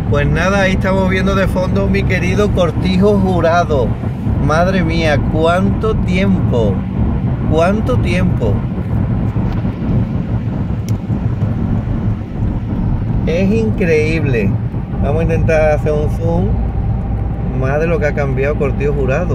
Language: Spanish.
Pues nada, ahí estamos viendo de fondo mi querido Cortijo Jurado. Madre mía, cuánto tiempo. Cuánto tiempo. Es increíble. Vamos a intentar hacer un zoom. Más de lo que ha cambiado Cortijo Jurado.